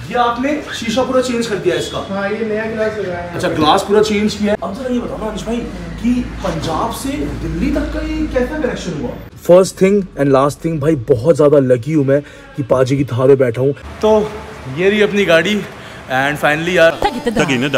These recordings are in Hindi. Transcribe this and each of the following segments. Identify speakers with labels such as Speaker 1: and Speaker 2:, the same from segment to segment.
Speaker 1: ये आपने शीशा पूरा चेंज कर दिया इसका?
Speaker 2: हाँ, ये नया ग्लास लगाया है।
Speaker 1: अच्छा, ग्लास पूरा चेंज किया है। अब जरा ये बताओ ना अनिश भाई कि पंजाब से दिल्ली तक का ये कैसा कनेक्शन हुआ? First thing and last thing भाई, बहुत ज़्यादा लकी हूँ मैं कि पाजी की थार में बैठा हूँ। तो ये रही अपनी गाड़ी एंड फाइनली यार
Speaker 3: मैं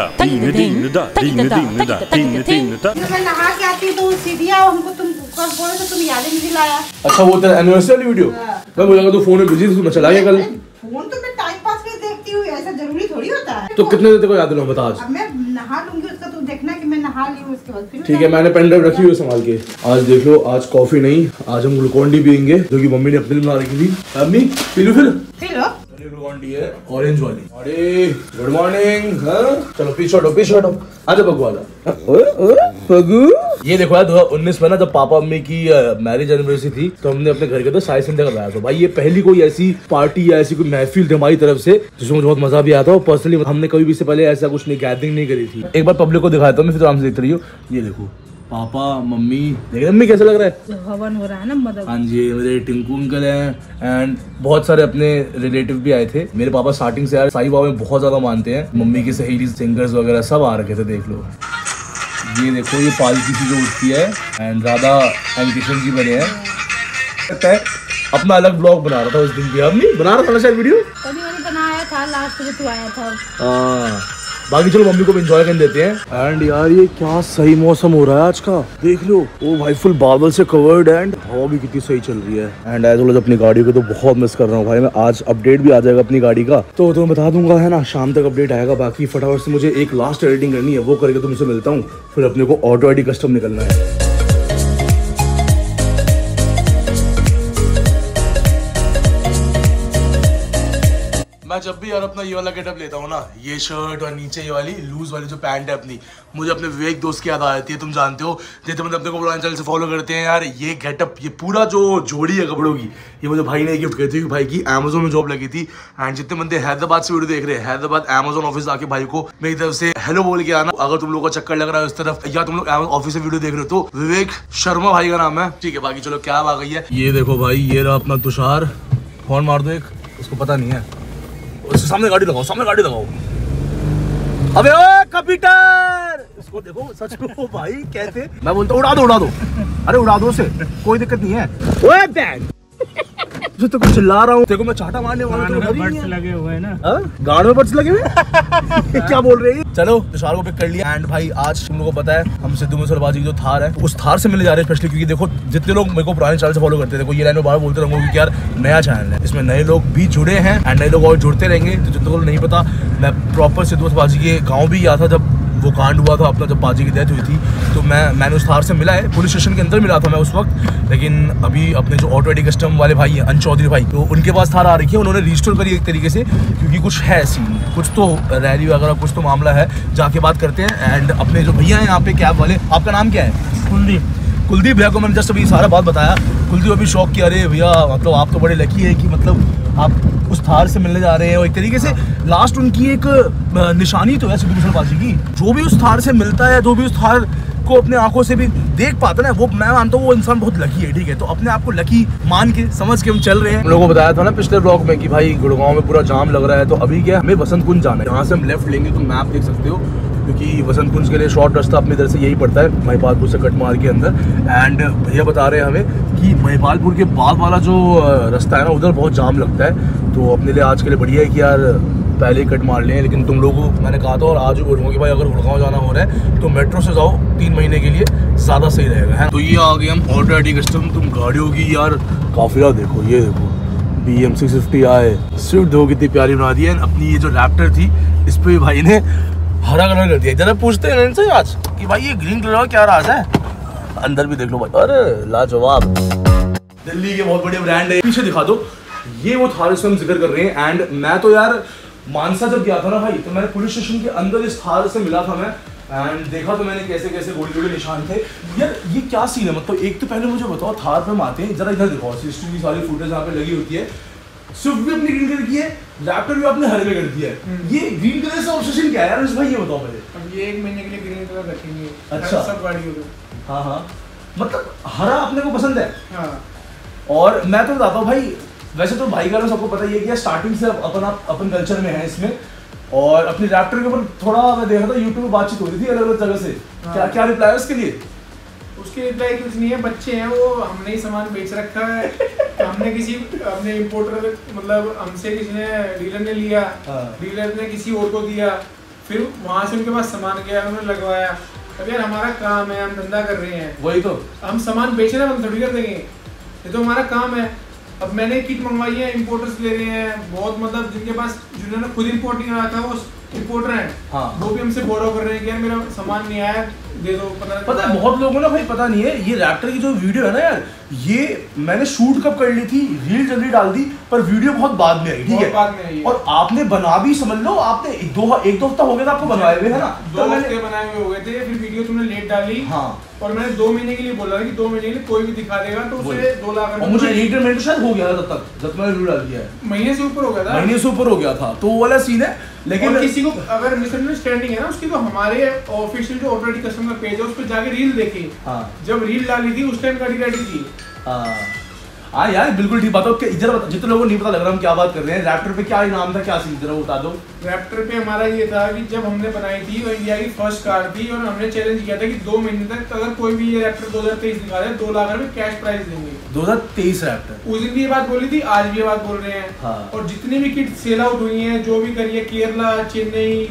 Speaker 4: नहा के आती तो सीढ़ियाँ हमको तुम बोले तो तुम याद नहीं दिलाया।
Speaker 1: अच्छा, वो तेरा एनिवर्सरी वाली वीडियो? मैं बोला तू फोन में बिजी थी, मैं चला गया कल।
Speaker 4: फोन तो मैं टाइम पास में देखती हूँ, ऐसा जरूरी थोड़ी होता है।
Speaker 1: तो कितने देर को याद दिलाऊं बता आज?
Speaker 4: अब मैं नहा लूंगी उसका, तुम देखना कि मैं नहा ली हूँ उसके बाद फिर।
Speaker 1: ठीक है, मैंने पेन ड्राइव रखी हुई संभाल के। आज देख लो, आज कॉफी नहीं, आज हम ग्लूकॉन डी पियेंगे जो कि मम्मी ने अपने लिए बना रखी थी। अम्मी पी लो फिर। ग्लूकॉन डी है ऑरेंज वाली। अरे गुड मॉर्निंग। चलो पीछे हटो। आजा बगू आजा। बगू ये देखो यार, 2019 में ना जब पापा मम्मी की मैरिज एनिवर्सरी थी तो हमने अपने घर के तो साई संडे करवाया था। भाई ये पहली कोई ऐसी पार्टी या ऐसी कोई महफिल थी हमारी तरफ से जिसमें मुझे बहुत मजा भी आया था। और पर्सनली हमने कभी भी इससे पहले ऐसा कुछ नहीं गैदरिंग नहीं करी थी। एक बार पब्लिक को दिखाता हूँ मैं, फिर आराम से देखते रहियो। ये देखो पापा मम्मी, देख मम्मी कैसा लग रहा है?
Speaker 4: हवन हो रहा है ना मतलब।
Speaker 1: हाँ जी, मेरे टिंकू अंकल हैं एंड बहुत सारे अपने रिलेटिव भी आए थे। मेरे पापा स्टार्टिंग से यार साईं बाबा में बहुत ज्यादा मानते हैं। मम्मी की सहेली सिंगर्स वगैरह सब आ रखे थे, देख लो। ये देखो ये पालकी सी जो उठती है एंड राधा एंड किशन जी बने हैं। कहता है अपना अलग ब्लॉग बना रहा था उस दिन भी। मम्मी बना रहा था ना शायद वीडियो?
Speaker 4: कभी मैंने बनाया था लास्ट में, तू आया था।
Speaker 1: हाँ, बाकी चलो मम्मी को एंजॉय करने देते हैं। एंड यार ये क्या सही मौसम हो रहा है आज का, देख लो। ओ भाई फुल बादल से कवर्ड एंड हवा भी कितनी सही चल रही है। एंड एज वेल अपनी गाड़ी को तो बहुत मिस कर रहा हूँ भाई मैं। आज अपडेट भी आ जाएगा अपनी गाड़ी का, तो मैं बता दूंगा है ना, शाम तक अपडेट आएगा। बाकी फटाफट से मुझे एक लास्ट एडिटिंग करनी है, वो करके तुमसे मिलता हूँ। फिर अपने को ऑटो आईडी कस्टम निकलना है। मैं जब भी यार अपना ये वाला गेटअप लेता हूँ ना, ये शर्ट और नीचे ये वाली लूज वाली जो पैंट है अपनी, मुझे अपने विवेक दोस्त की याद आ जाती है। तुम जानते हो जैसे मतलब अपने को पुराने चैनल से फॉलो करते हैं यार, ये गेटअप ये पूरा जो जोड़ी है कपड़ों की, ये मुझे भाई ने गिफ्ट करी थी। भाई की अमेजोन में जॉब लगी थी एंड जितने बंदे हैदराबाद से वीडियो देख रहे हैं, हैदराबाद अमेजोन ऑफिस आके भाई को मेरी तरफ से हेलो बोल के आना। अगर तुम लोग का चक्कर लग रहा है उस तरफ या तुम लोग ऑफिस से वीडियो देख रहे हो तो विवेक शर्मा भाई का नाम है, ठीक है। बाकी चलो क्या आ गई है, ये देखो भाई, ये रहा अपना तुषार। फोन मार दो एक, उसको पता नहीं है। उसके सामने गाड़ी लगाओ, सामने गाड़ी लगाओ। अबे ओए कपीटर, इसको देखो सच को भाई कहते, मैं बोलता हूँ उड़ा दो। अरे उड़ा दो से कोई दिक्कत नहीं है। ओए बैग जो तो कुछ चिल्ला रहा हूँ, देखो मैं चाटा मारने वाला हूँ।
Speaker 2: बर्ड्स लगे हुए हैं ना,
Speaker 1: गाड़ में बर्ड्स लगे हुए क्या बोल रही है? चलो तुषार को पिक कर लिया एंड भाई आज तुम लोगों को पता है हम सिद्धू मूसेवाला की जो थार है उस थार से मिलने जा रहे हैं स्पेशली, क्योंकि देखो जितने लोग मेरे को पुराने चैनल से फॉलो करते थे, देखो ये लाइन में बार बोलते रहूंगा क्योंकि यार नया चैनल है, इसमें नए लोग भी जुड़े हैं एंड नए लोग और जुड़ते रहेंगे। तो जितने को नहीं पता, मैं प्रॉपर सिद्धू मूसेवाला के गाँव भी गया था जब वो कांड हुआ था अपना, जब पाजी की डेथ हुई थी। तो मैंने उस थार से मिला है, पुलिस स्टेशन के अंदर मिला था मैं उस वक्त। लेकिन अभी अपने जो ऑटो आईडी कस्टम वाले भाई हैं अंश चौधरी भाई, तो उनके पास थार आ रखी है, उन्होंने रिस्टोर करी एक तरीके से, क्योंकि कुछ है सीन, कुछ तो रैली वगैरह कुछ तो मामला है, जाके बात करते हैं। एंड अपने जो भैया हैं यहाँ पे कैब वाले, आपका नाम क्या है? कुलदीप भैया को मैंने जस्ट अभी सारा बात बताया। कुलदीप अभी शौक किया, अरे भैया मतलब आप तो बड़े लकी है कि मतलब आप उस थार से मिलने जा रहे हैं। और एक तरीके से लास्ट उनकी एक निशानी तो है सिद्धू मूसेवाला की, जो भी उस थार से मिलता है, जो भी उस थार को अपने आंखों से भी देख पाता है ना, वो मैं मानता हूँ वो इंसान बहुत लकी है, ठीक है। तो अपने आप को लकी मान के समझ के हम चल रहे हैं। हम लोगों को बताया था ना पिछले ब्लॉग में कि भाई गुड़गांव में पूरा जाम लग रहा है, तो अभी क्या हमें वसंत कुंज जाना है। यहाँ से हम लेफ्ट लेंगे तो मैप देख सकते हो, क्योंकि वसंत कुंज के लिए शॉर्ट रास्ता अपनी इधर से यही पड़ता है, महिपालपुर से कट मार के अंदर। एंड भैया बता रहे हैं हमें कि महिपालपुर के बाद वाला जो रास्ता है ना, उधर बहुत जाम लगता है। तो अपने लिए आज के लिए बढ़िया है कि यार पहले ही कट मार लें। लेकिन तुम लोगों को मैंने कहा था और आज भी बोलूँगा कि भाई अगर गुड़गांव जाना हो रहा है तो मेट्रो से जाओ, 3 महीने के लिए ज़्यादा सही रहेगा, है। तो ये आ गए हम ऑटो आईडी कस्टम। तुम गाड़ियों की यार काफिला देखो, ये देखो BM 650i स्विफ्ट देखो कितनी प्यारी बना दी है। अपनी ये जो रैप्टर थी इस पर भाई ने हरा कलर कर दिया। जरा पूछते हैं इनसे आज कि भाई ये ग्रीन कलर का क्या राज है। अंदर भी देख लो भाई, अरे लाजवाब। दिल्ली के बहुत बड़े ब्रांड है, पीछे दिखा दो। ये वो थार इसमें हम जिक्र कर रहे हैं। एंड मैं तो यार मानसा जब गया था ना भाई, तो मैंने पुलिस स्टेशन के अंदर इस थार से मिला था मैं एंड देखा तो मैंने कैसे कैसे गोली के निशान थे। यार ये क्या सीन है, मतलब एक तो पहले मुझे बताओ, थार पे हम आते हैं, जरा इधर दिखाओ, CCTV की सारी फुटेज यहाँ पे लगी होती है। स्विफ्ट भी अपनी ग्रीन कलर की है, रैप्टर भी आपने हरे में कर दिया है। ये ग्रीन कलर से ऑब्सेशन क्या है यार भाई, ये बताओ पहले।
Speaker 2: अब ये 1 महीने के लिए ग्रीन कलर रखेंगे।
Speaker 1: अच्छा,
Speaker 2: सब गाड़ियों को।
Speaker 1: हाँ हाँ, मतलब हरा अपने को पसंद है।
Speaker 2: हाँ।
Speaker 1: और मैं तो बताता हूँ भाई, वैसे तो भाई का ना सबको पता ही है कि स्टार्टिंग से अपन कल्चर में है इसमें, और अपनी रैप्टर के ऊपर थोड़ा मैं देखा था यूट्यूब पे बातचीत हो रही थी अलग अलग जगह से। क्या क्या रिप्लाई है उसके लिए?
Speaker 2: उसके रिप्लाई कुछ नहीं है, बच्चे हैं वो, हमने ही सामान बेच रखा है। हमने किसी अपने इम्पोर्टर मतलब हमसे किसी ने डीलर ने लिया, डीलर ने किसी और को दिया, फिर वहाँ से उनके पास सामान गया, उन्होंने लगवाया। अब यार हमारा काम है, हम धंधा कर रहे हैं,
Speaker 1: वही तो
Speaker 2: हम सामान बेच रहे हैं, हम थोड़ी कर देंगे, ये तो हमारा काम है। अब मैंने किट मंगवाई है, इम्पोर्टर्स ले रहे हैं बहुत, मतलब जिनके पास जिन्होंने खुद इम्पोर्टिंग करा था वो इम्पोर्टर हैं,
Speaker 1: हाँ।
Speaker 2: वो भी हमसे बोरो कर रहे हैं कि यार मेरा सामान नहीं आया, दे दो।
Speaker 1: पता है बहुत लोगों ने भाई पता नहीं है ये रैप्टर की जो वीडियो है ना यार, ये मैंने शूट कब कर ली थी, रील जल्दी डाल दी, पर वीडियो बहुत बाद में आई, ठीक है,
Speaker 2: बाद में आई।
Speaker 1: और आपने बना भी समझ लो, आपने एक दो हफ्ता हो गया था आपको बनाए हुए, है ना?
Speaker 2: 2 हफ्ते बनाए हुए हो गए थे, फिर वीडियो तुमने लेट डाली,
Speaker 1: हाँ,
Speaker 2: और मैंने 2 महीने के लिए बोला था कि 2 महीने के लिए कोई भी दिखा देगा तो उसे 2 लाख।
Speaker 1: और मुझे इंटरनेट शायद हो गया था तब तक जब मैंने वीडियो डाल दिया है,
Speaker 2: महीने से ऊपर हो गया था,
Speaker 1: महीने से ऊपर हो गया था, तो वो वाला सीन है। लेकिन
Speaker 2: किसी को अगर मिसअंडरस्टैंडिंग है ना उसकी, तो हमारे ऑफिशियल जो ऑटोमेटिक कस्टमर पेज है उस पर जाके रील देखी,
Speaker 1: हाँ,
Speaker 2: जब रील डाली थी उस टाइम गाड़ी रेडी थी।
Speaker 1: हाँ यार बिल्कुल ठीक बात है। इधर जितने लोगों को नहीं पता लग रहा हम क्या बात कर रहे हैं, रैप्टर पे क्या इनाम था, क्या सीन जरा बता दो।
Speaker 2: रैप्टर पे हमारा ये था कि जब हमने बनाई थी वो इंडिया की फर्स्ट कार थी, और हमने चैलेंज किया था कि 2 महीने तक अगर कोई भी ये रैप्टर 2023 दिखा दे 2 लाख रुपए कैश प्राइस देंगे।
Speaker 1: 2023 रैप्टर
Speaker 2: उस दिन भी ये बात बोली थी, आज भी ये बात बोल रहे हैं।
Speaker 1: हाँ।
Speaker 2: और जितनी भी किट सेल आउट हुई हैं, जो भी करी है, केरला, चेन्नई,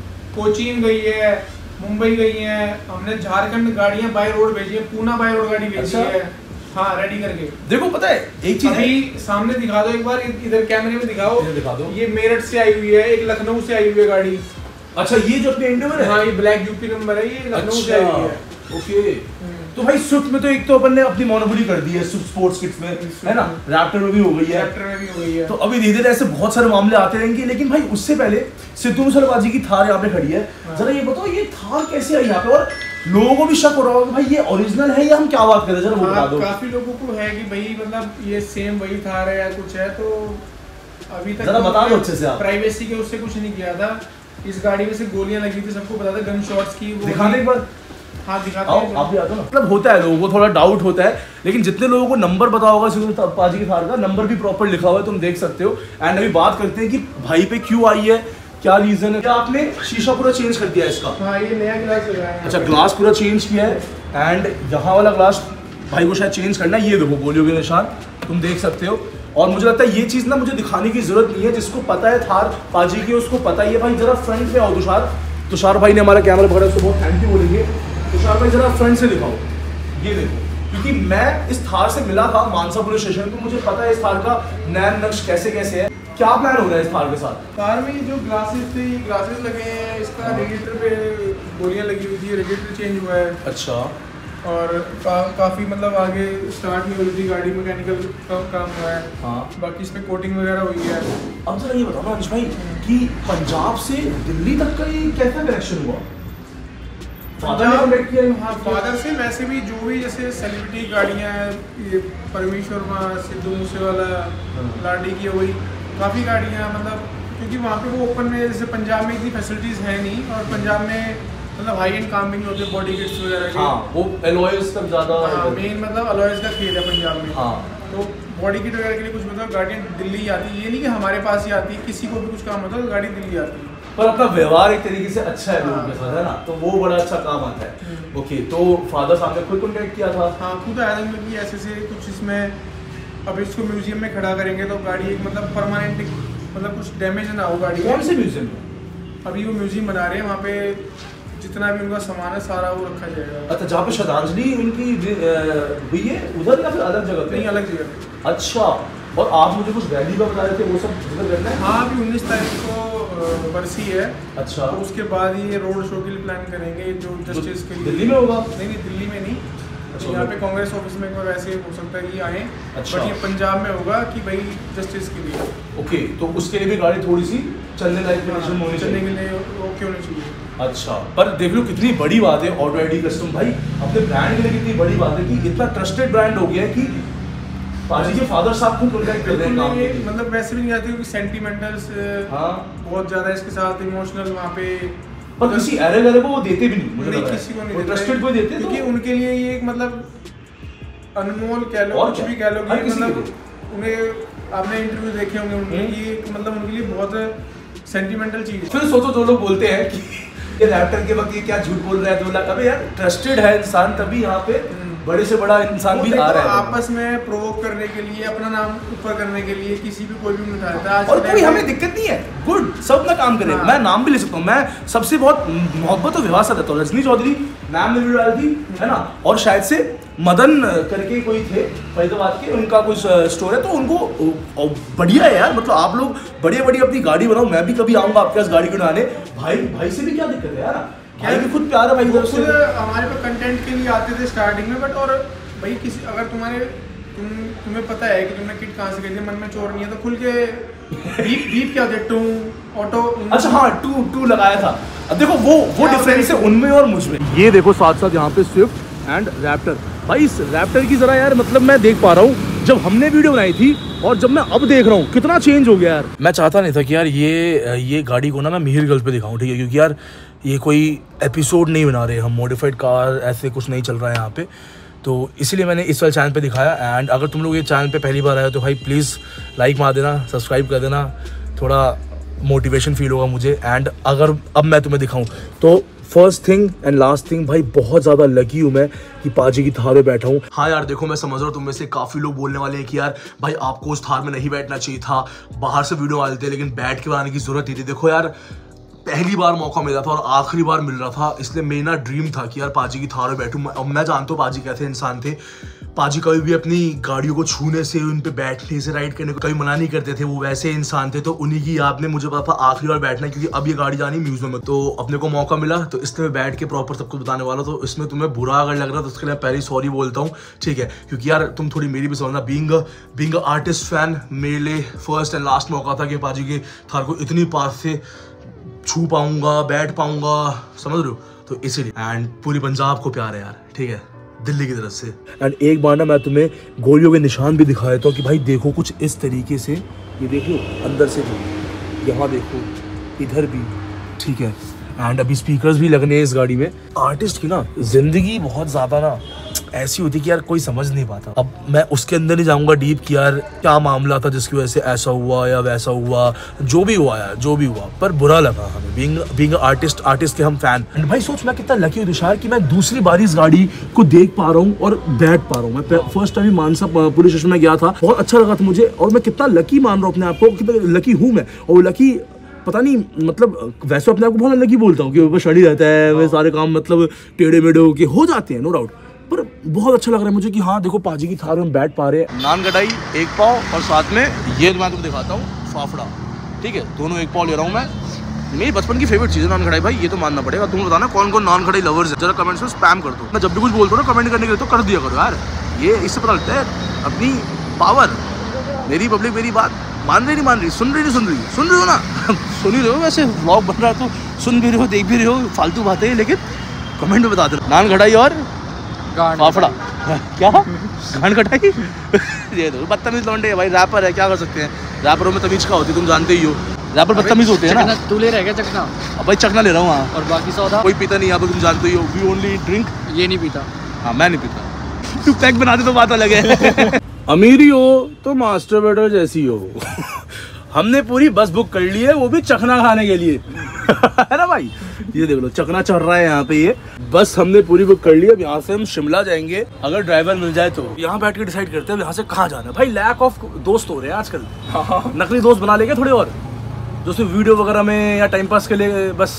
Speaker 2: कोचीन गई है, मुंबई गई है, हमने झारखंड गाड़ियां बाय रोड भेजी है, पूना बाय रोड गाड़ी भेजी है, हाँ रेडी करके।
Speaker 1: देखो पता है एक चीज
Speaker 2: अभी सामने दिखा दो एक बार, इधर कैमरे में दिखाओ,
Speaker 1: इधर दिखा दो।
Speaker 2: ये मेरठ से आई हुई है, एक लखनऊ से आई हुई है गाड़ी।
Speaker 1: अच्छा ये जो अपने इंडिया में है,
Speaker 2: हाँ ये ब्लैक यूपी नंबर है, ये लखनऊ से आई हुई है।
Speaker 1: ओके, तो भाई स्विफ्ट में तो एक तो अपन ने अपनी मोनोपोली कर दी है स्विफ्ट स्पोर्ट्स किट्स में, है ना? रैप्टर में भी हो गई है,
Speaker 2: रैप्टर में भी हो गई है।
Speaker 1: तो अभी धीरे धीरे ऐसे बहुत सारे मामले आते रहेंगे। लेकिन भाई उससे पहले सिद्धू मूसेवाला की थार यहाँ पे खड़ी है, जरा ये बताओ ये थार कैसे आई यहाँ पे, और लोगों को भी शक हो रहा होगा कि भाई ये ओरिजिनल है या हम क्या बात कर रहे हैं, जरा वो बता दो।
Speaker 2: काफी लोगों को है कि भाई मतलब ये सेम वही थार है या कुछ है, तो अभी तक
Speaker 1: जरा बता दो अच्छे से आप।
Speaker 2: प्राइवेसी के उससे कुछ नहीं किया था। इस गाड़ी में से गोलियां लगी थी, सबको पता था, गन शॉट्स की।
Speaker 1: दिखा दे एक बार।
Speaker 2: हाँ दिखाते हैं,
Speaker 1: आप भी आते हो ना। मतलब होता है लोगों को थोड़ा डाउट होता है, लेकिन जितने लोगों को नंबर पता होगा सिद्धू पाजी की थार का नंबर भी प्रॉपर लिखा हुआ है, तुम देख सकते हो। एंड अभी बात करते हैं कि भाई पे क्यों आई है, क्या रीजन है। क्या आपने शीशा पूरा चेंज कर दिया है इसका?
Speaker 2: हाँ ये नया ग्लास लगाया है।
Speaker 1: अच्छा ग्लास पूरा चेंज किया है, एंड यहाँ वाला ग्लास भाई को शायद चेंज करना है, ये देखो गोलियों के निशान तुम देख सकते हो। और मुझे लगता है ये चीज़ ना मुझे दिखाने की जरूरत नहीं है, जिसको पता है थार पाजी की उसको पता ही है। भाई जरा फ्रंट पे आओ तुषार भाई ने हमारा कैमरा पकड़ा, उसको बहुत थैंक यू बोलेंगे। तुषार भाई जरा फ्रंट से दिखाओ, ये देखो, क्योंकि मैं इस थार से मिला था मानसा पुलिस स्टेशन, तो मुझे पता है इस थार का नैन नक्श कैसे कैसे है। क्या प्लान हो रहा है इस थार के साथ?
Speaker 2: कार में जो ग्लासेस थे, ये ग्लासेस लगे हैं, इसका रेडिएटर पे गोलियां लगी हुई थी, रेडिएटर चेंज हुआ है।
Speaker 1: अच्छा।
Speaker 2: और काफ़ी मतलब आगे स्टार्ट नहीं हो रही थी गाड़ी, मैकेनिकल काम हुआ है।
Speaker 1: हाँ।
Speaker 2: बाकी इसमें कोटिंग वगैरह हुई है।
Speaker 1: अब जरा ये बताओ ना अनिश भाई कि पंजाब से दिल्ली तक का ये कैसा कनेक्शन हुआ? फादर ने कनेक्ट किया?
Speaker 2: हाँ फादर से। वैसे भी जो भी जैसे सेलिब्रिटी गाड़ियाँ हैं, ये परवेश वर्मा, सिद्धू मूसेवाला, लाडी की हुई, काफ़ी गाड़ियाँ, मतलब क्योंकि वहाँ पे वो ओपन में, जैसे पंजाब में इतनी फैसिलिटीज़ है नहीं, और पंजाब में मतलब हाई एंड काम भी नहीं होते, बॉडी किट्स वगैरह के।
Speaker 1: हाँ, वो एलॉयज तक ज़्यादा
Speaker 2: मेन मतलब अलॉयज का खेल है पंजाब में।
Speaker 1: हाँ।
Speaker 2: तो बॉडी किट वगैरह के लिए कुछ मतलब गाड़ियाँ दिल्ली ही आती है, ये नहीं कि हमारे पास ही आती है, किसी को भी कुछ काम होता है तो गाड़ी दिल्ली आती है।
Speaker 1: पर अपना व्यवहार एक तरीके से अच्छा है लोगों के साथ, है ना, तो वो बड़ा अच्छा काम आता है। ओके, तो फादर साहब ने खुद कॉन्टेक्ट किया था?
Speaker 2: हाँ खुद आया था कि ऐसे कुछ इसमें, अब इसको म्यूजियम में खड़ा करेंगे तो गाड़ी एक मतलब परमानेंट, मतलब कुछ डैमेज ना हो गाड़ी।
Speaker 1: कौन से म्यूजियम में?
Speaker 2: अभी वो म्यूजियम बना रहे हैं, वहाँ पे जितना भी उनका सामान है सारा वो रखा जाएगा।
Speaker 1: अच्छा, जहाँ पे श्रद्धांजलि उनकी हुई है उधर या फिर अलग जगह पे?
Speaker 2: नहीं, अलग जगह पे।
Speaker 1: अच्छा, और आप मुझे कुछ रैली का बता रहे थे, वो सब जिक्र करना है?
Speaker 2: हाँ, अभी 19 तारीख को बरसी है।
Speaker 1: अच्छा,
Speaker 2: तो उसके बाद ये रोड शो के लिए प्लान करेंगे, जो जस्टिस के लिए।
Speaker 1: दिल्ली में होगा?
Speaker 2: नहीं, दिल्ली में नहीं,
Speaker 1: अच्छा,
Speaker 2: यहाँ पे कांग्रेस ऑफिस में वैसे हो सकता है कि आए।
Speaker 1: अच्छा।
Speaker 2: बट ये पंजाब में होगा कि भाई जस्टिस के लिए।
Speaker 1: ओके, तो उसके लिए भी गाड़ी थोड़ी सी चलने लायक कंडीशन में होनी
Speaker 2: चलने
Speaker 1: चाहिए।
Speaker 2: के लिए ओके होनी चाहिए।
Speaker 1: अच्छा, पर देख लो कितनी बड़ी बात है ऑटो आईडी कस्टम भाई अपने ब्रांड के लिए, कितनी बड़ी बात है कि इतना ट्रस्टेड ब्रांड हो गया है कि पाजी के फादर साहब को कॉन्टैक्ट कर रहे हैं काम के लिए।
Speaker 2: मतलब वैसे भी नहीं आती, क्योंकि सेंटिमेंटल्स बहुत ज्यादा इसके साथ, इमोशनल वहाँ पे।
Speaker 1: पर किसी एरर को वो देते भी नहीं, मुझे
Speaker 2: नहीं,
Speaker 1: लग रहा है।
Speaker 2: किसी को नहीं
Speaker 1: वो
Speaker 2: देते,
Speaker 1: ट्रस्टेड को देते हैं,
Speaker 2: क्योंकि
Speaker 1: तो
Speaker 2: उनके लिए ये एक मतलब अनमोल कह लो, कुछ भी कह लो,
Speaker 1: हर
Speaker 2: कि
Speaker 1: किसी के
Speaker 2: मतलब उन्हें आपने इंटरव्यू देखे होंगे उनके लिए, मतलब उनके लिए बहुत सेंटिमेंटल चीज है।
Speaker 1: फिर सोचो जो लोग बोलते हैं कि ये रैप्टर के वक्त ये क्या झूठ बोल रहा है 2 लाख, अबे यार ट्रस्टेड है इंसान तभी यहाँ पे बड़े से बड़ा इंसान भी आ रहा है
Speaker 2: आपस में प्रोवोक करने के लिए, अपना नाम ऊपर करने के लिए किसी भी कोई भी उठाता है।
Speaker 1: और कोई हमें दिक्कत नहीं है, गुड, सब अपना काम करे। मैं नाम भी ले सकता हूँ, मैं सबसे बहुत मोहब्बत और विवाह से रहता हूँ। रजनी चौधरी मैम ने वीडियो डाली थी, है ना, और शायद से मदन करके कोई थे फरीदाबाद के, उनका कुछ स्टोर है, तो उनको बढ़िया है यार, मतलब आप लोग बढ़िया बढ़िया अपनी गाड़ी बनाओ, मैं भी कभी आऊँगा आपके पास गाड़ी बनाने। भाई से भी क्या दिक्कत है यार, भाई भी खुद प्यार है भाई तरफ से।
Speaker 2: हमारे पे कंटेंट के लिए आते थे स्टार्टिंग में, बट और भाई किसी अगर तुम्हें पता है कि तुमने किट कहाँ से खरीदी, मन में चोर नहीं है तो खुल के बीप क्या दे टू ऑटो।
Speaker 1: अच्छा हाँ, टू लगाया था। अब देखो वो डिफरेंस है उनमें और मुझ में। ये देखो साथ साथ यहाँ पे स्विफ्ट एंड रैप्टर। भाई इस रैप्टर की जरा यार, मतलब मैं देख पा रहा हूँ जब हमने वीडियो बनाई थी और जब मैं अब देख रहा हूँ कितना चेंज हो गया यार। मैं चाहता नहीं था कि यार ये गाड़ी को ना मैं मिहिर गर्ल्स पे दिखाऊं, ठीक है, क्योंकि यार ये कोई एपिसोड नहीं बना रहे हम, मॉडिफाइड कार ऐसे कुछ नहीं चल रहा है यहाँ पे, तो इसीलिए मैंने इस वाले चैनल पे दिखाया। एंड अगर तुम लोग ये चैनल पे पहली बार आए हो तो भाई प्लीज़ लाइक मार देना, सब्सक्राइब कर देना, थोड़ा मोटिवेशन फील होगा मुझे। एंड अगर अब मैं तुम्हें दिखाऊं तो first thing and last thing, भाई बहुत ज़्यादा लकी हूँ मैं कि पाजी की थार में बैठा हूँ। हाँ यार देखो, मैं समझ रहा हूँ तुम में से काफ़ी लोग बोलने वाले हैं कि यार भाई आपको उस थार में नहीं बैठना चाहिए था, बाहर से वीडियो आ लेते लेकिन बैठ के बनाने की ज़रूरत नहीं थी। देखो यार, पहली बार मौका मिला था और आखिरी बार मिल रहा था, इसलिए मेरा ड्रीम था कि यार पाजी की थार में बैठूं। मैं जानता हूँ पाजी कैसे इंसान थे, पाजी कभी भी अपनी गाड़ियों को छूने से, उन पे बैठने से, राइड करने को कभी मना नहीं करते थे, वो वैसे इंसान थे। तो उन्हीं की याद में मुझे पता था आखिरी बार बैठना है, क्योंकि अब ये गाड़ी जानी म्यूजियम में, तो अपने को मौका मिला, तो इसलिए मैं बैठ के प्रॉपर सबको बताने वाला। तो इसमें तुम्हें बुरा अगर लग रहा तो उसके लिए पहले सॉरी बोलता हूँ, ठीक है, क्योंकि यार तुम थोड़ी मेरी भी समझना। बीइंग आर्टिस्ट फैन, मेरे लिए फर्स्ट एंड लास्ट मौका था कि पाजी के थार को इतनी पास से छू पाऊंगा, बैठ पाऊंगा, समझ रहे हो, तो इसीलिए। एंड पूरी पंजाब को प्यार है यार, ठीक है, दिल्ली की तरफ से। एंड एक बार ना मैं तुम्हें गोलियों के निशान भी दिखा देता हूँ कि भाई देखो कुछ इस तरीके से, ये देखो अंदर से भी, यहाँ देखो, इधर भी, ठीक है। एंड अभी स्पीकर्स भी लगने हैं इस गाड़ी में। आर्टिस्ट की ना जिंदगी बहुत ज़्यादा ना ऐसी होती कि यार कोई समझ नहीं पाता। अब मैं उसके अंदर नहीं जाऊंगा डीप कि यार क्या मामला था जिसकी वजह से ऐसा हुआ या वैसा हुआ, जो भी हुआ यार, जो भी हुआ, पर बुरा लगा हमें। बीइंग आर्टिस्ट के हम फैन। एंड भाई सोच मैं कितना लकी हूँ तुषार कि मैं दूसरी बार इस गाड़ी को देख पा रहा हूँ और बैठ पा रहा हूँ। मैं first time Mansa police station में गया था, बहुत अच्छा लगा था मुझे, और मैं कितना लकी मान रहा हूँ अपने आप को, कितना लकी हूँ मैं। और लकी पता नहीं, मतलब वैसे अपने आप को बहुत लकी बोलता हूँ कि वो शड़ी रहता है, वे सारे काम मतलब टेढ़े मेढ़े होके हो जाते हैं, नो डाउट, पर बहुत अच्छा लग रहा है मुझे कि हाँ देखो पाजी की थार में बैठ पा रहे हैं। नान कटाई एक पाव और साथ में ये मैं तुमको दिखाता हूँ फाफड़ा, ठीक है, दोनों एक पाव ले रहा हूँ मैं। मेरी बचपन की फेवरेट चीज़ है नान कटाई भाई, ये तो मानना पड़ेगा। तुम बताना कौन कौन नान कटाई लवर्स है, जरा कमेंट्स में स्पैम कर दो। मैं जब भी कुछ बोलता हूँ ना कमेंट करने के लिए, तो कर दिया करो यार, ये इससे पता लगता है अपनी पावर। मेरी पब्लिक मेरी बात मान रही नहीं मान रही, सुन रही हो ना सुन ही रहे हो, वैसे व्लॉग बन रहा है तो सुन भी रहे हो, देख भी रहे हो, फालतू बातें, लेकिन कमेंट में बता दो। नान कटाई और फाफड़ा क्या गान कटाई ये तो बदतमीज लौंडे भाई, रैपर है, क्या कर सकते हैं, रैपरों में तमीज का होती है, तुम जानते ही हो, रैपर बदतमीज होते हैं ना।
Speaker 3: तू ले रहा है क्या चखना?
Speaker 1: अब भाई चखना ले रहा हूँ। हाँ,
Speaker 3: और बाकी सौदा
Speaker 1: कोई पीता नहीं यहाँ पे, तुम जानते ही हो, वी ओनली ड्रिंक।
Speaker 3: ये नहीं पीता?
Speaker 1: हाँ मैं नहीं पीता, तू पैक बना दे तो बात अलग है। अमीरी हो तो मास्टर बेटर जैसी हो। हमने पूरी बस बुक कर ली है, वो भी चखना खाने के लिए। है ना भाई, ये देख लो चखना चढ़ रहा है यहाँ पे, ये बस हमने पूरी बुक कर ली। अब यहाँ से हम शिमला जाएंगे, अगर ड्राइवर मिल जाए तो। यहाँ बैठ के डिसाइड करते हैं यहाँ से कहाँ जाना है। भाई लैक ऑफ दोस्त हो रहे हैं आजकल, नकली दोस्त बना लेंगे थोड़े और, जो सिर्फ वीडियो वगैरह में या टाइम पास के लिए बस,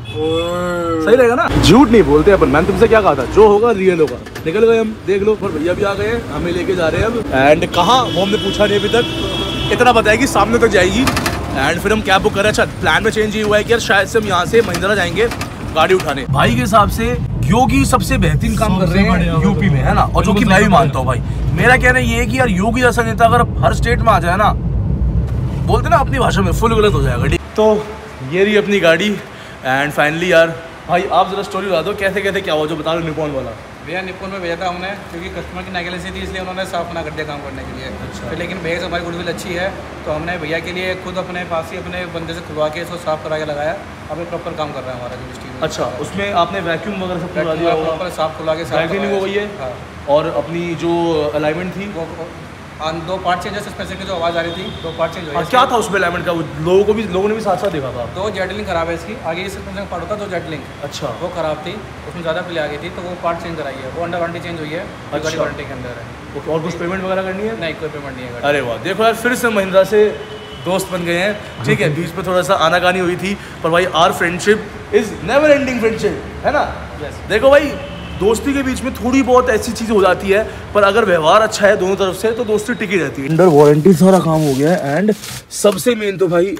Speaker 1: सही रहेगा ना। झूठ नहीं बोलते अपन, मैंने तुमसे क्या कहा था, जो होगा रियल होगा। निकल गए हम, देख लो, पर भैया भी आ गए, हमें लेके जा रहे हैं अब। एंड कहाँ वो हमने पूछा नहीं अभी तक, इतना बताया कि सामने तक जाएगी। एंड फिर हम कैब बुक कर रहे हैं। अच्छा प्लान में चेंज ये हुआ है कि यार शायद से हम यहाँ से महिंद्रा जाएंगे गाड़ी उठाने। भाई के हिसाब से योगी सबसे बेहतरीन काम कर रहे हैं यूपी में, है ना, और जो कि मैं भी मानता हूँ भाई। मेरा कहना ये है कि यार योगी जैसा नेता अगर हर स्टेट में आ जाए ना, बोलते ना अपनी भाषा में, फुल गलत हो जाएगा। तो ये रही अपनी गाड़ी। एंड फाइनली यार भाई आप जरा स्टोरी बता दो, कैसे कैसे क्या हुआ जो बता रहे निपॉन वाला।
Speaker 3: भैया निपुण में भेजा था हमने, क्योंकि कस्टमर की नेगलेंसी थी, इसलिए उन्होंने साफ मना कर दिया काम करने के लिए।
Speaker 1: अच्छा।
Speaker 3: तो लेकिन भैया से हमारी गुडविल अच्छी है, तो हमने भैया के लिए खुद अपने पास ही अपने बंदे से खुलवा के इसको साफ करा के लगाया। अब ये प्रॉपर काम कर रहा है हमारा जो स्टील।
Speaker 1: अच्छा, उसमें आपने वैक्यूम वगैरह सब खुलवा दिया,
Speaker 3: प्रॉपर साफ खुलवा के
Speaker 1: ड्राई क्लीनिंग हो गई है।
Speaker 3: हाँ।
Speaker 1: और अपनी जो अलाइनमेंट थी
Speaker 3: वो दो पार्ट चेंज है सस्पेंशन की जो आवाज़ आ रही थी, 2 पार्ट चेंज हुए।
Speaker 1: और क्या था उसमें एलिमेंट का? लोगों ने भी साथ साथ देखा था।
Speaker 3: तो जेटलिंग खराब है इसकी, आगे सस्पेंशन का पार्ट होता है तो जेटलिंग,
Speaker 1: अच्छा,
Speaker 3: वो खराब थी, उसमें ज़्यादा प्ले आ गई थी, तो वो पार्ट चेंज कराई है, वो अंडर वारंटी चेंज हुई है, गाड़ी वारंटी के अंदर है।
Speaker 1: और कुछ पेमेंट वगैरह करनी है?
Speaker 3: नहीं, कोई पेमेंट नहीं है।
Speaker 1: अरे वाह, देखो यार फिर से महिंद्रा से दोस्त बन गए हैं, ठीक है। बीच में थोड़ा सा आनाकानी हुई थी, पर भाई are friendship is never ending friendship, है ना? देखो भाई, दोस्ती के बीच में थोड़ी बहुत ऐसी चीज़ हो जाती है, पर अगर व्यवहार अच्छा है दोनों तरफ से तो दोस्ती टिकी रहती है। अंडर वारंटी सारा काम हो गया है, एंड सबसे मेन तो भाई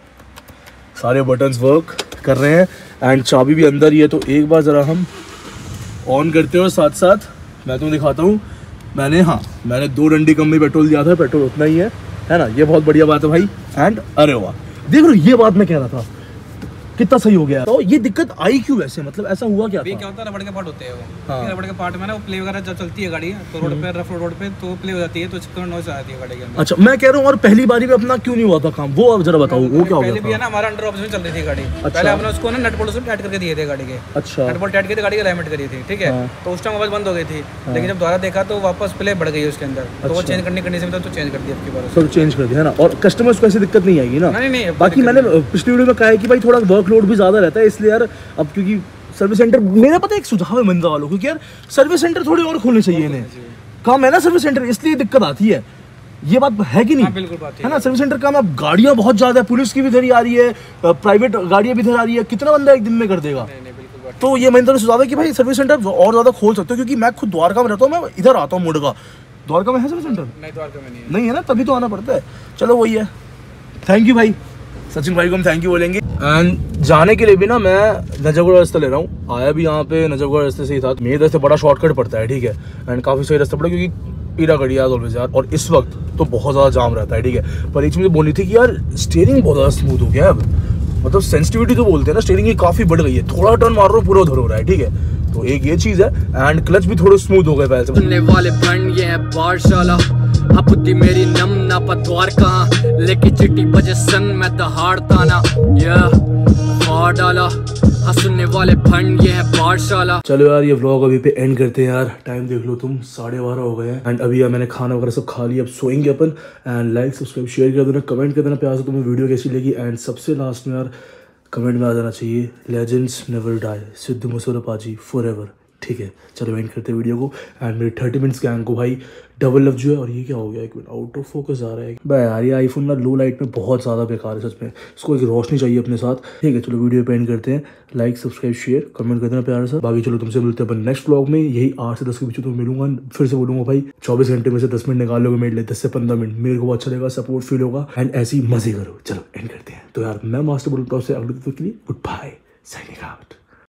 Speaker 1: सारे बटन्स वर्क कर रहे हैं, एंड चाबी भी अंदर ही है। तो एक बार ज़रा हम ऑन करते हो, साथ साथ मैं तुम्हें दिखाता हूँ। मैंने 2 डंडी कम में पेट्रोल दिया था, पेट्रोल उतना ही है ना? ये बहुत बढ़िया बात है भाई। एंड अरे वाह, देख लो, ये बात मैं कह रहा था, कितना सही हो गया। तो ये दिक्कत आई क्यों वैसे, मतलब ऐसा हुआ क्या था?
Speaker 3: क्या होता है, रबड़ के पार्ट होते हैं वो।
Speaker 1: हाँ।
Speaker 3: रबड़ के पार्ट में ना वो प्ले वगैरह जब चलती है गाड़ी तो रोड पे, रफ रोड पे तो प्ले हो जाती है, तो इसका नॉइस आती है गाड़ी के अंदर।
Speaker 1: अच्छा, मैं कह रहा हूँ, और पहली बारी में अपना क्यों नहीं हुआ था काम, वो आप जरा बताओ, वो क्या हो गया
Speaker 3: पहले भी है
Speaker 1: था?
Speaker 3: ना, हमारा अंडर ऑब्जर्वेशन चल रही थी गाड़ी। पहले हमने उसको ना नट बोल्ट से टाइट करके दिए थे गाड़ी के।
Speaker 1: अच्छा,
Speaker 3: नट बोल्ट टाइट करके गाड़ी की अलाइनमेंट करी थी, ठीक है। तो उस टाइम आवाज बंद हो गई थी, लेकिन जब दोबारा देखा तो वापस प्ले बढ़ गई उसके अंदर, तो वो चेंज करने कंडीशन में तो चेंज कर दिया आपकी बार।
Speaker 1: सब चेंज कर दिया है ना, और कस्टमर्स को ऐसी दिक्कत नहीं आएगी ना?
Speaker 3: नहीं,
Speaker 1: बाकी मैंने पिछली वीडियो में कहा है कि भाई थोड़ा वर्कलोड भी ज़्यादा रहता है, इसलिए यार अब क्योंकि सर्विस सेंटर, मेरा पता है एक सुझाव है महिंद्रा वालों को कि यार सर्विस सेंटर थोड़ी और खोलने चाहिए इन्हें, काम है ना सर्विस सेंटर, इसलिए दिक्कत आती है। ये बात है कि नहीं?
Speaker 3: हाँ, बिल्कुल बात
Speaker 1: है ना? सर्विस सेंटर काम, अब गाड़ियाँ बहुत ज़्यादा है, पुलिस की भी इधर ही आ रही है, प्राइवेट गाड़ियाँ भी इधर आ रही है, कितना बंदा एक दिन में कर देगा? तो ये महिंद्रा ने सुझाव है कि भाई सर्विस सेंटर और ज़्यादा खोल सकते हो, क्योंकि मैं खुद द्वारका में रहता हूँ, मैं इधर आता हूँ मुड़गा। द्वारका में है सर्विस सेंटर?
Speaker 3: नहीं, द्वारका में
Speaker 1: नहीं है ना, तभी तो आना पड़ता है। चलो वही है। थैंक यू भाई, सचिन भाई को हम थैंक यू बोलेंगे। एंड जाने के लिए भी ना मैं नजफगढ़ रास्ता ले रहा हूँ, आया भी यहाँ पे नजफगढ़ रास्ते से ही था, मेरे इधर से बड़ा शॉर्टकट पड़ता है, ठीक है। एंड काफ़ी सही रास्ता पड़ा, क्योंकि पीरा गड़ी यार ऑलवेज यार, और इस वक्त तो बहुत ज़्यादा जाम रहता है, ठीक है। पर एक चीज़ मुझे बोलनी थी कि यार स्टीयरिंग बहुत ज़्यादा स्मूथ हो गया है अब, मतलब सेंसिटिविटी जो बोलते हैं ना स्टीयरिंग की, काफ़ी बढ़ गई है। थोड़ा टर्न मार रहा हूँ पूरा उधर हो रहा है, ठीक है। तो एक ये चीज़ है, एंड क्लच भी थोड़े स्मूथ हो गए पहले से।
Speaker 5: सुनने वाले बन ये है बारशाला, हाँ बुद्धि मेरी नम ना पतवार कहाँ, लेके चिट्टी बजे सन मैं दहाड़ता ना, ये डाला। हाँ सुनने वाले फंड ये है पाठशाला।
Speaker 1: चलो यार, ये व्लॉग अभी पे एंड करते हैं यार। टाइम देख लो तुम, 12:30 हो गए हैं। एंड अभी यार मैंने खाना वगैरह सब खा लिया, अब सोएंगे अपन। एंड लाइक सब्सक्राइब शेयर कर देना, कमेंट कर देना प्यार से तुम्हें वीडियो कैसी लगी। एंड सबसे लास्ट में यार कमेंट में आ जाना चाहिए, legends never die, Sidhu Moosewala paaji forever, ठीक है। चलो एंड करते हैं वीडियो को। एंड मेरे 30 मिनट्स गैंग को भाई डबल लव जो है। और ये क्या हो गया, एक मिनट, आउट ऑफ फोकस आ रहा है भाई यार। ये आईफोन ना लो लाइट में बहुत ज़्यादा बेकार है सच में, इसको एक रोशनी चाहिए अपने साथ, ठीक है। चलो वीडियो पे एंड करते हैं, लाइक सब्सक्राइब शेयर कमेंट कर देना प्यार से। बाकी चलो तुमसे मिलते हैं अपन नेक्स्ट व्लॉग में, यही 8 से 10 के बीच तो मिलूंगा। फिर से बोलूंगा भाई, 24 घंटे में से 10 मिनट निकाल लोगे मेरे लिए, 10 से 15 मिनट, मेरे को अच्छा लगेगा, सपोर्ट फील होगा, एंड ऐसे ही मजे करो। चलो एंड करते हैं। तो यार मैं मास्टर बोलता हूँ से अगले के लिए गुड बाय, साइनिंग आउट।